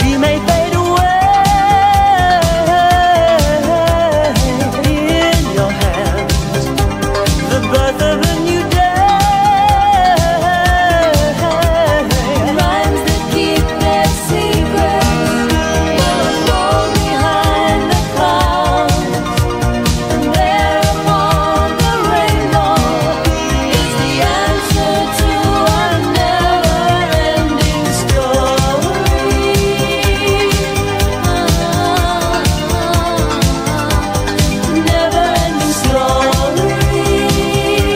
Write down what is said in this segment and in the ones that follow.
She may fade away in your hands. The birth of a new day. Rhymes that keep their secrets will fall behind the clouds. And there upon the rainbow is the answer to our never-ending story. Never-ending story.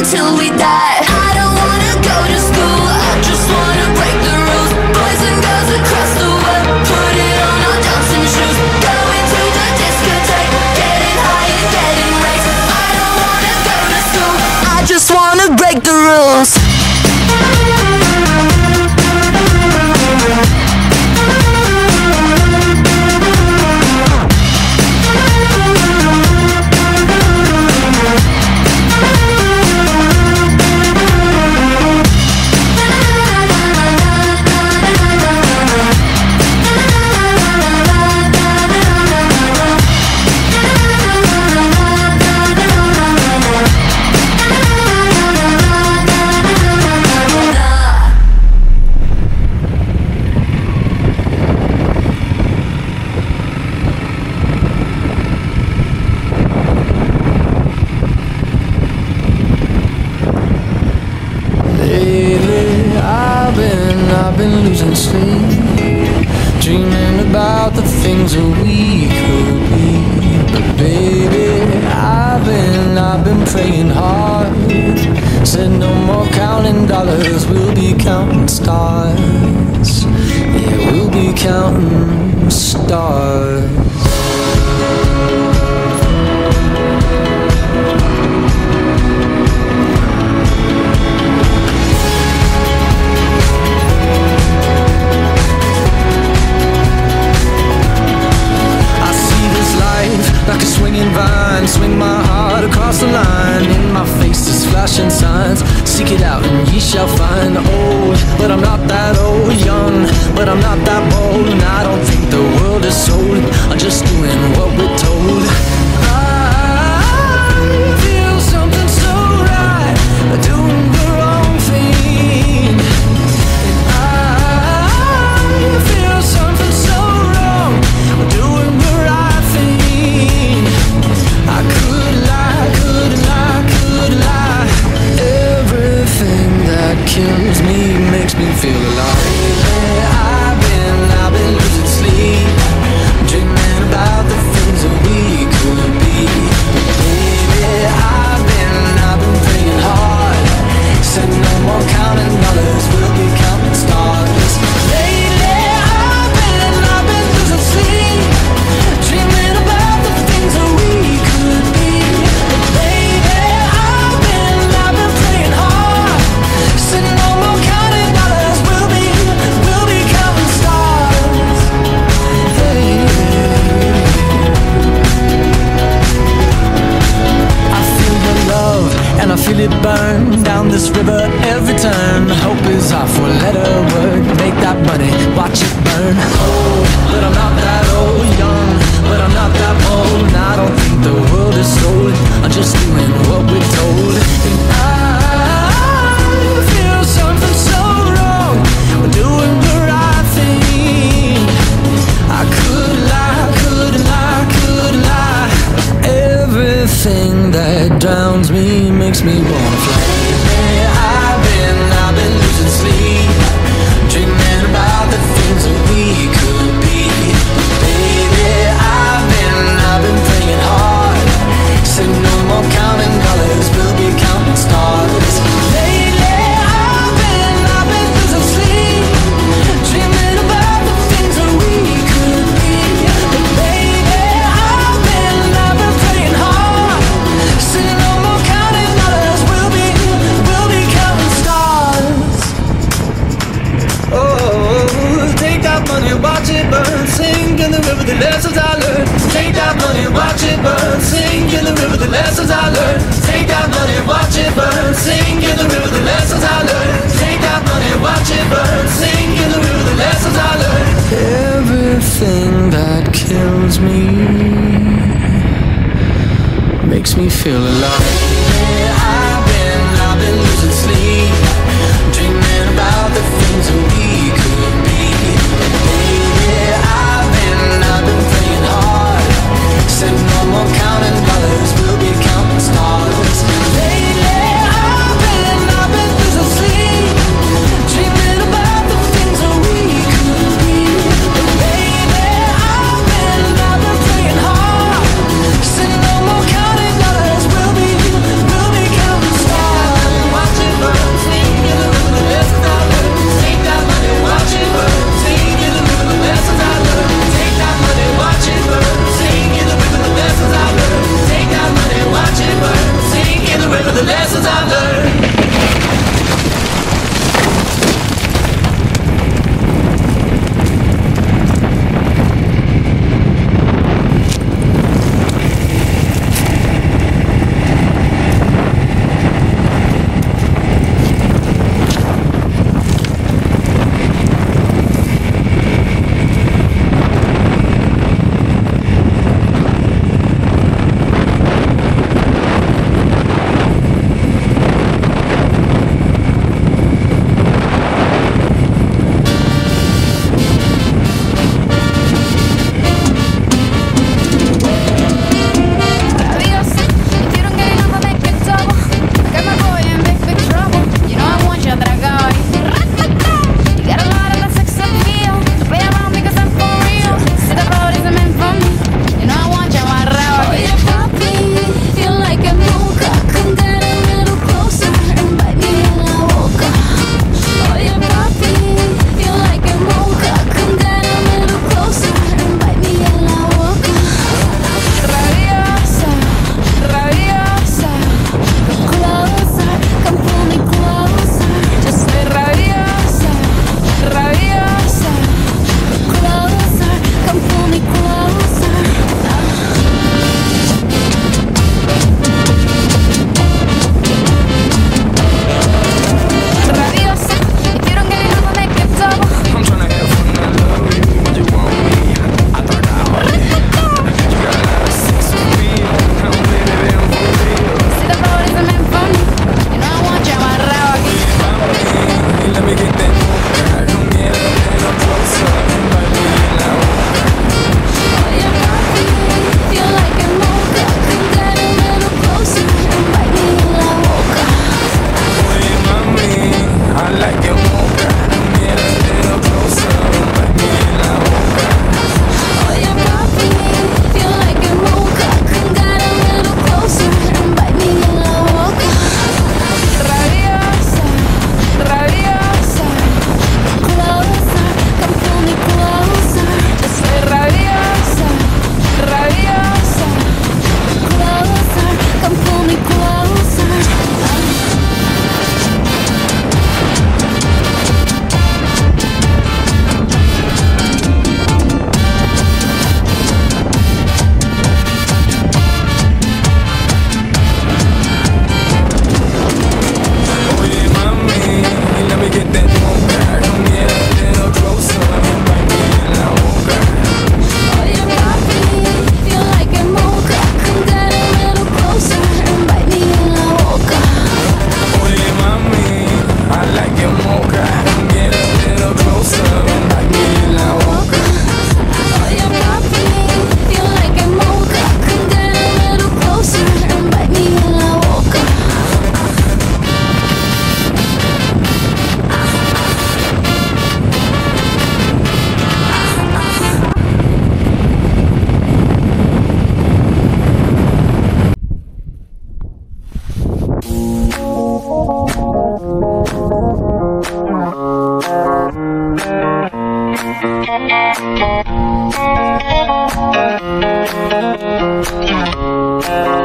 till we die. I don't wanna go to school, I just wanna break the rules. Boys and girls across the world, put it on our dancing shoes. Going to the discotheque, getting high and getting raised. I don't wanna go to school, I just wanna break the rules. I've been losing sleep, dreaming about the things that we could be. But baby, I've been praying hard. Said no more counting dollars, we'll be counting stars. Yeah, we'll be counting stars. Like a swinging vine, swing my heart across the line. In my face is flashing signs, seek it out and ye shall find. Old, but I'm not that old. Young, but I'm not that bold. And I don't think the world is sold, I'm just doing what we're told. I feel something so right, doing the wrong thing. And I feel something so wrong, doing the right thing. I could lie, could lie, could lie. Everything that kills me makes me feel alive. I've been losing sleep, dreaming about the things that we could be. Baby, I've been praying hard. Said no more counting dollars, we'll be counting stars. Lately, I've been losing sleep, dreaming about the things that we could be. But baby, I've been praying hard. Said no more counting dollars, we'll be counting stars. Hey. I feel your love and I feel it burn down this river every turn. Hope is our four-letter word, make that money, watch it burn. Old, but I'm not that old. Young, but I'm not that bold. And I don't think the world is sold, I'm just doing what we're told. And I feel something so wrong, we're doing the right thing. I could lie, could lie, could lie. Everything that drowns me makes me wanna fly. I've been losing sleep, dreaming about the things that we could be. Baby, I've been praying hard. Said no more counting dollars, we'll be counting stars. Lately, I've been losing sleep, dreaming about the things that we could be. But baby, I've been praying hard. Said no more counting dollars, we'll be counting stars. Oh, take that money, watch it burn, sing in the river the lessons I learned. Take that money, watch it burn, sing in the river the lessons I learned. Take that money, watch it burn, sing in the river the lessons I learned. Take that money, watch it burn, sing in the river the lessons I learned. Everything that kills me makes me feel alive. I've been losing sleep, dreaming about the things that we could be. Baby, I've been praying hard. Said no more counting dollars, we'll be counting stars. Lately, I've been losing sleep, dreaming about the things that we could be. But baby, I've been praying hard. Said no more counting dollars, we'll be counting stars.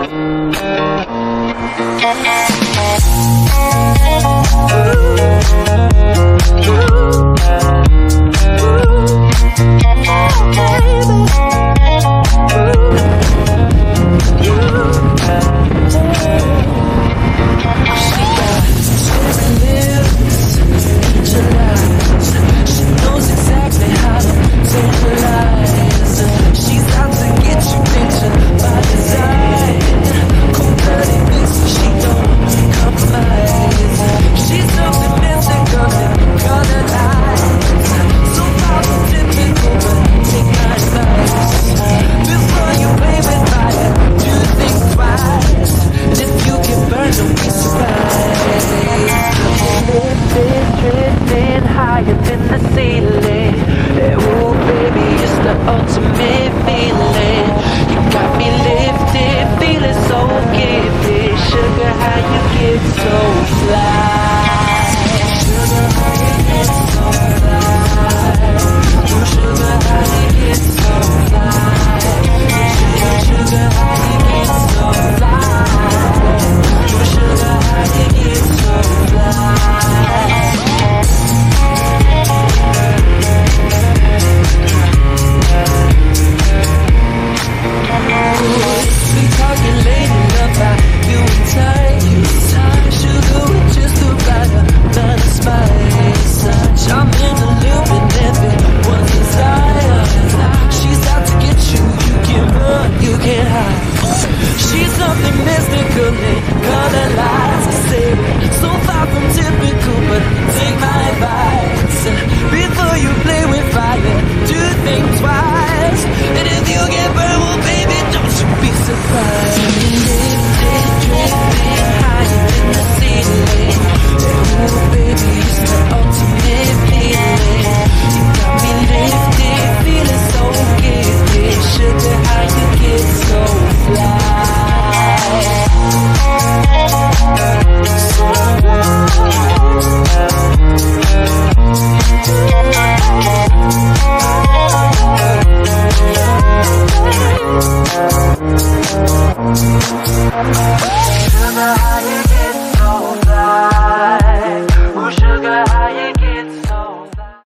Sugar, how you get so fly? Ooh, sugar, how you